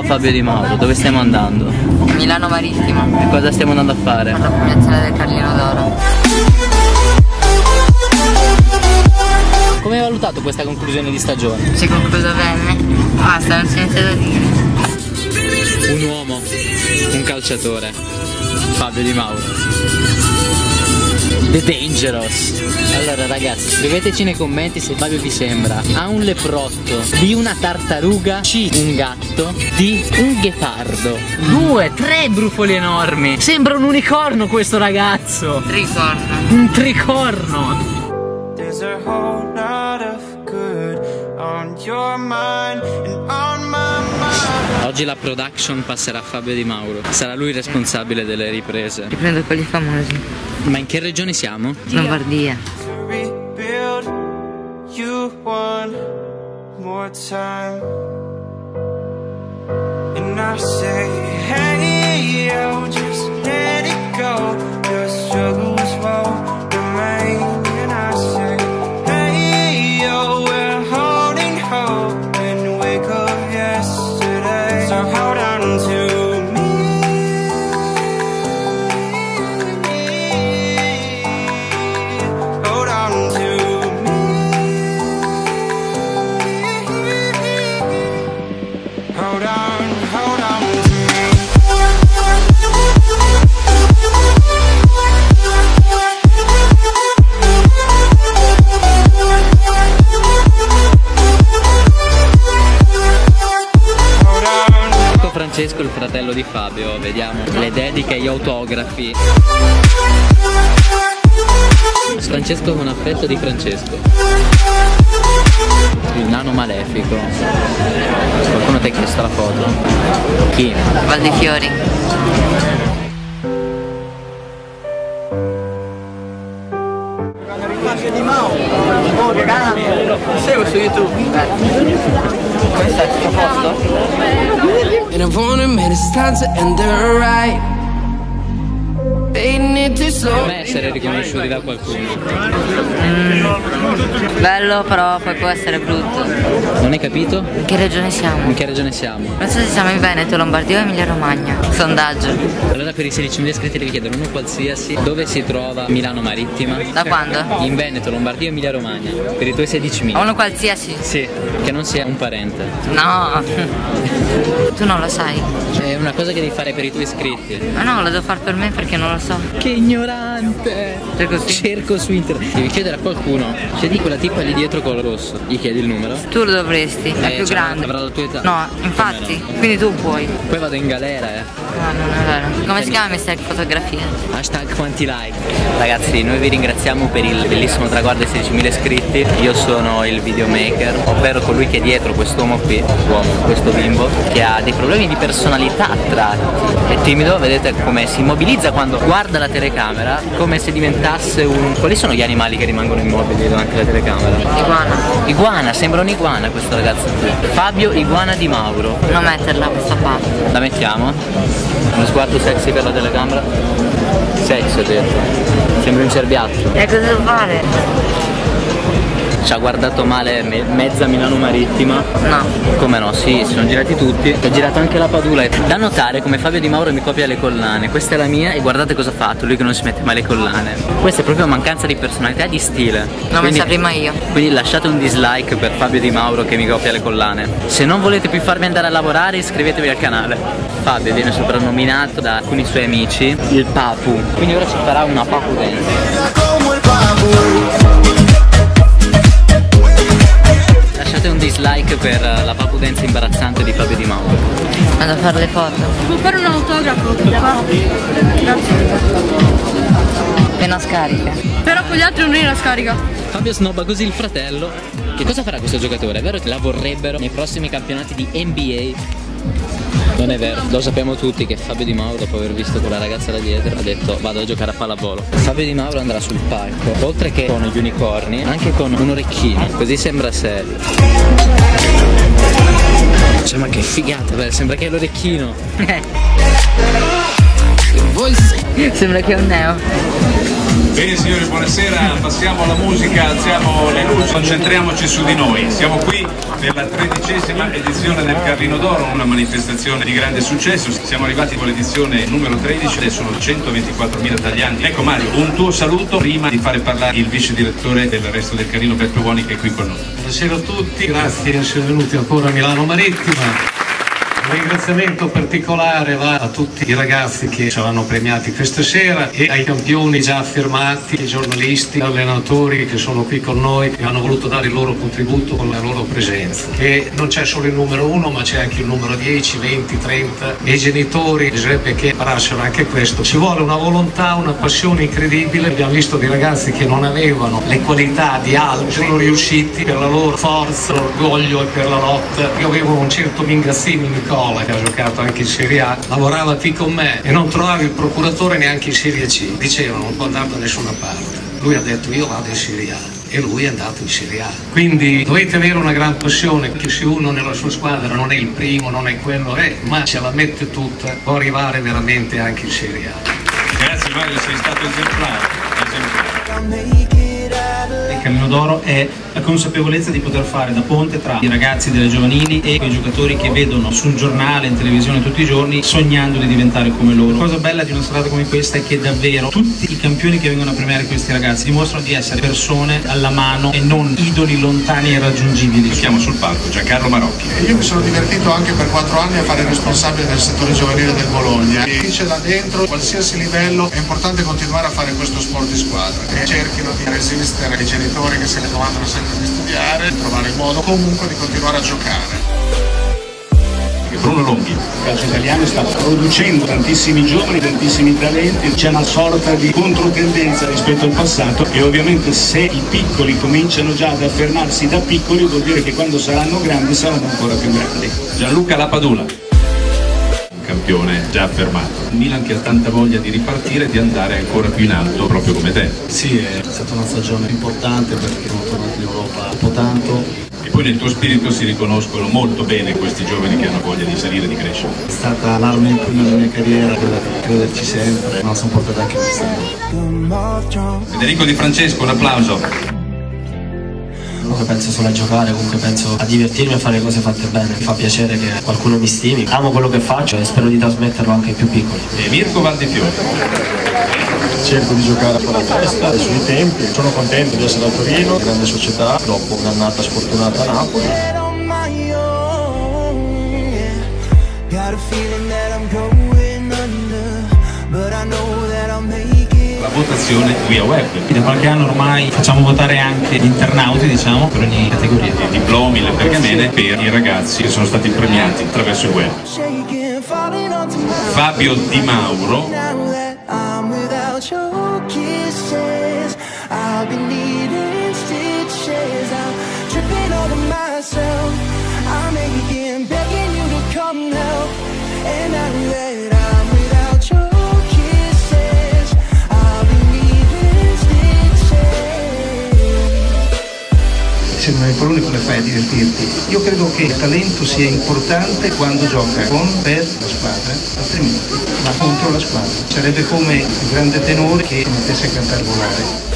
Fabio Di Mauro, dove stiamo andando? Milano Marittima. E cosa stiamo andando a fare? La premiazione del Carlino d'Oro. Come hai valutato questa conclusione di stagione? Si conclude bene. Basta, non c'è niente da dire. Un uomo, un calciatore, Fabio Di Mauro. The Dangerous. Allora ragazzi, scriveteci nei commenti se Fabio vi sembra A un leprotto, B una tartaruga, C un gatto, D un ghepardo. 2, 3 brufoli enormi. Sembra un unicorno questo ragazzo. Tricorno. Un tricorno. There's a whole lot of good on your mind and on my mind. Oggi la production passerà a Fabio Di Mauro. Sarà lui il responsabile delle riprese. Riprendo quelli famosi. Ma in che regione siamo? Lombardia. To rebuild you one more time. And I say, hey, yo, just let it go. Your struggles won't remain. And I say, hey, yo, we're holding hope and wake up yesterday. So hold on to Francesco, il fratello di Fabio, vediamo le dediche e gli autografi. Francesco con affetto di Francesco. Il nano malefico. Qualcuno ti ha chiesto la foto? Chi? Valdifiori. Di Mauro, seguo su YouTube. Come stai? Tutto a posto? And I want him and it's time to end the ride. Fading into slow. Come essere riconosciuti da qualcuno? Bello, però poi può essere brutto. Non hai capito? In che regione siamo? In che regione siamo? Non so se siamo in Veneto, Lombardia o Emilia Romagna. Sondaggio. Allora per i 16.000 iscritti vi chiedono uno qualsiasi dove si trova Milano Marittima. Da quando? In Veneto, Lombardia o Emilia Romagna. Per i tuoi 16.000. Uno qualsiasi? Sì, che non sia un parente. No. Tu non lo sai. È una cosa che devi fare per i tuoi iscritti. Ma no, lo devo fare per me perché non lo so. Che ignorante! Cerco su internet. Devi chiedere a qualcuno. C'è di quella tipa lì dietro col rosso. Gli chiedi il numero. Tu lo dovresti, è più cioè, grande. Avrà la tua età. No, infatti, No. quindi tu puoi. Poi vado in galera, No, non è vero. Come si chiama Mr. Fotografia? Hashtag quanti like. Ragazzi, noi vi ringraziamo per il bellissimo traguardo ai 16.000 iscritti. Io sono il videomaker, ovvero colui che è dietro quest'uomo qui, questo bimbo, che ha dei problemi di personalità a tratti. È timido, vedete come si immobilizza quando guarda la telecamera, come se diventasse un... Quali sono gli animali che rimangono immobili davanti alla telecamera? Iguana. Iguana, sembra un'iguana questo ragazzo qui. Fabio Iguana Di Mauro. Non metterla questa parte. La mettiamo? Uno sguardo sexy per la telecamera? Sexy ho detto. Sembra un cerbiatto. E cosa devo fare? Ci ha guardato male mezza Milano Marittima. No. Come no? Sì, si sono girati tutti. Ho girato anche la Padula. Da notare come Fabio Di Mauro mi copia le collane. Questa è la mia e guardate cosa ha fatto, lui che non si mette mai le collane. Questa è proprio mancanza di personalità e di stile. L'ho messa prima io. Quindi lasciate un dislike per Fabio Di Mauro che mi copia le collane. Se non volete più farmi andare a lavorare, iscrivetevi al canale. Fabio viene soprannominato da alcuni suoi amici il Papu. Quindi ora ci farà una Papu dance. Lasciate un dislike per la Papu dance imbarazzante di Fabio Di Mauro. Vado a fare le foto. Può fare un autografo? Appena scarica. Però con gli altri non è la scarica. Fabio snobba così il fratello. Che cosa farà questo giocatore? È vero che la vorrebbero nei prossimi campionati di NBA? Non è vero, lo sappiamo tutti che Fabio Di Mauro, dopo aver visto quella ragazza da dietro, ha detto vado a giocare a pallavolo. Fabio Di Mauro andrà sul palco, oltre che con gli unicorni, anche con un orecchino, così sembra serio. Cioè, ma che figata, beh, sembra che è l'orecchino. Sembra che è un neo. Bene signori, buonasera, passiamo alla musica, alziamo le luci, concentriamoci su di noi. Siamo qui per la 13ª edizione del Carlino d'Oro, una manifestazione di grande successo. Siamo arrivati con l'edizione numero 13 e sono 124.000 taglianti. Ecco Mario, un tuo saluto prima di fare parlare il vice direttore del Resto del Carlino, Beppe Buoni, che è qui con noi. Buonasera a tutti, grazie di essere venuti ancora a Milano Marittima. Un ringraziamento particolare va a tutti i ragazzi che saranno premiati questa sera e ai campioni già affermati, ai giornalisti, agli allenatori che sono qui con noi e hanno voluto dare il loro contributo con la loro presenza. E non c'è solo il numero 1 ma c'è anche il numero 10, 20, 30 e i genitori bisognerebbe che imparassero anche questo. Ci vuole una volontà, una passione incredibile. Abbiamo visto dei ragazzi che non avevano le qualità di altri, sono riusciti per la loro forza, l'orgoglio e per la lotta. Io avevo un certo Mingazzini che ha giocato anche in Serie A, lavorava qui con me e non trovava il procuratore neanche in Serie C, dicevano non può andare da nessuna parte. Lui ha detto io vado in Serie A e lui è andato in Serie A. Quindi dovete avere una gran passione, che se uno nella sua squadra non è il primo, non è quello, ma ce la mette tutta, può arrivare veramente anche in Serie A. Grazie Mario, sei stato esemplare. Il Carlino d'Oro è la consapevolezza di poter fare da ponte tra i ragazzi delle giovanili e quei giocatori che vedono sul giornale, in televisione tutti i giorni, sognando di diventare come loro. La cosa bella di una serata come questa è che davvero tutti i campioni che vengono a premiare questi ragazzi dimostrano di essere persone alla mano e non idoli lontani e irraggiungibili. Siamo sul palco, Giancarlo Marocchi. Io mi sono divertito anche per 4 anni a fare il responsabile del settore giovanile del Bologna. E c'è là dentro, qualsiasi livello, è importante continuare a fare questo sport di squadra. E cerchino di resistere ai genitori che se ne comandano sempre di studiare, di trovare il modo comunque di continuare a giocare. Bruno Longhi. Il calcio italiano sta producendo tantissimi giovani, tantissimi talenti, c'è una sorta di controtendenza rispetto al passato e ovviamente se i piccoli cominciano già ad affermarsi da piccoli vuol dire che quando saranno grandi saranno ancora più grandi. Gianluca Lapadula. Campione già affermato. Milan che ha tanta voglia di ripartire e di andare ancora più in alto proprio come te. Sì, è stata una stagione importante perché sono tornato in Europa dopo tanto. E poi nel tuo spirito si riconoscono molto bene questi giovani che hanno voglia di salire e di crescere. È stata l'arma in prima della mia carriera, quella di crederci sempre, ma sono portato anche quest'anno. Federico Di Francesco, un applauso. Comunque penso solo a giocare, comunque penso a divertirmi, a fare le cose fatte bene. Mi fa piacere che qualcuno mi stimi, amo quello che faccio e spero di trasmetterlo anche ai più piccoli. E Mirko Valdifiore. Cerco di giocare con la testa e sui tempi, sono contento di essere a Torino, grande società, dopo un'annata sfortunata a Napoli. La votazione via web. Da qualche anno ormai facciamo votare anche gli internauti, diciamo, per ogni categoria. I diplomi, le pergamene per i ragazzi che sono stati premiati attraverso il web. Fabio Di Mauro. Se non hai parole come fai a divertirti? Io credo che il talento sia importante quando gioca per la squadra, altrimenti va contro la squadra. Sarebbe come il grande tenore che mettesse a cantare volare.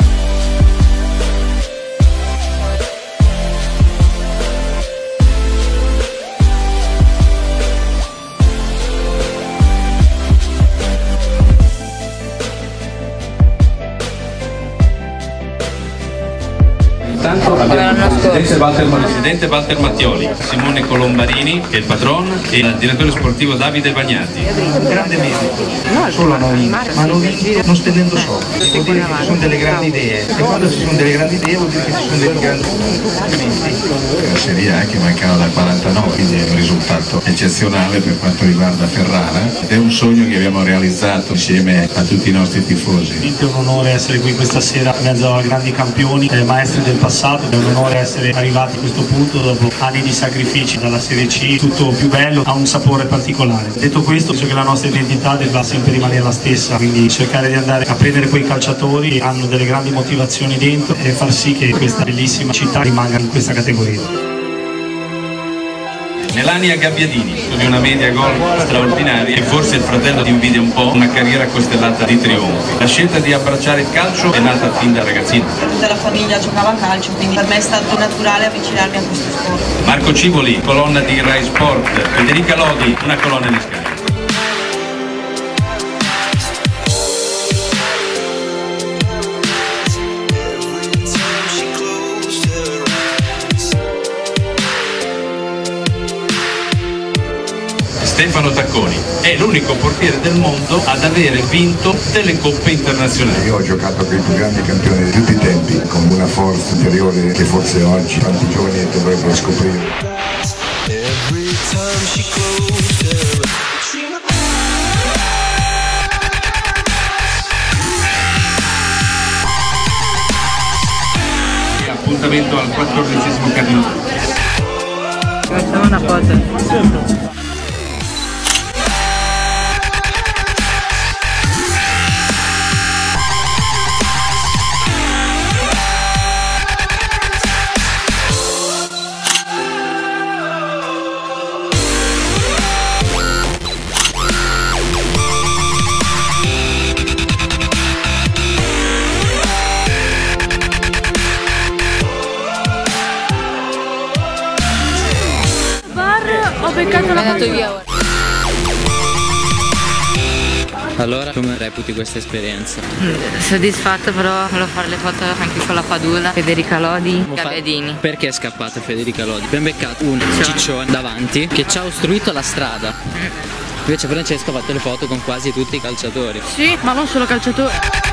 Intanto abbiamo il presidente Walter Mattioli, Simone Colombarini che è il padron e il direttore sportivo Davide Bagnati. Un grande merito, solo hanno vinto, ma hanno vinto non spendendo soldi, vuol dire che ci sono delle grandi idee e quando ci sono delle grandi idee vuol dire che ci sono dei grandi strumenti. La Serie A che mancava dal 49, quindi è un risultato eccezionale per quanto riguarda Ferrara ed è un sogno che abbiamo realizzato insieme a tutti i nostri tifosi. È un onore essere qui questa sera in mezzo a grandi campioni, maestri del passato, è un onore essere arrivati a questo punto dopo anni di sacrifici dalla Serie C, tutto più bello, ha un sapore particolare. Detto questo, penso che la nostra identità debba sempre rimanere la stessa, quindi cercare di andare a prendere quei calciatori che hanno delle grandi motivazioni dentro e far sì che questa bellissima città rimanga in questa categoria. Melania Gabbiadini, di una media gol straordinaria e forse il fratello ti invidia un po' una carriera costellata di trionfi. La scelta di abbracciare il calcio è nata fin da ragazzino. Tutta la famiglia giocava a calcio, quindi per me è stato naturale avvicinarmi a questo sport. Marco Civoli, colonna di Rai Sport. Federica Lodi, una colonna di Sky. Stefano Tacconi è l'unico portiere del mondo ad avere vinto delle coppe internazionali. Io ho giocato con i più grandi campioni di tutti i tempi, con una forza interiore che forse oggi tanti giovani dovrebbero scoprire. Appuntamento al 14° Carnivoro. Facciamo una foto. Ho beccato la palla. Allora, come reputi questa esperienza? Soddisfatta, però volevo fare le foto anche con la Padula, Federica Lodi, Gabbiadini. Perché è scappata Federica Lodi? Abbiamo beccato un ciccione davanti che ci ha ostruito la strada. Invece Francesco ha fatto le foto con quasi tutti i calciatori. Sì, ma non solo calciatori.